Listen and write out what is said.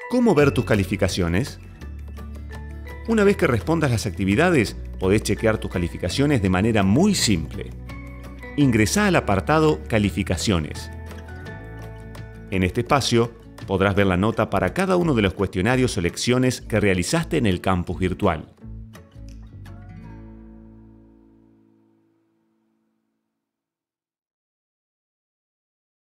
¿Cómo ver tus calificaciones? Una vez que respondas las actividades, podés chequear tus calificaciones de manera muy simple. Ingresá al apartado Calificaciones. En este espacio, podrás ver la nota para cada uno de los cuestionarios o lecciones que realizaste en el campus virtual.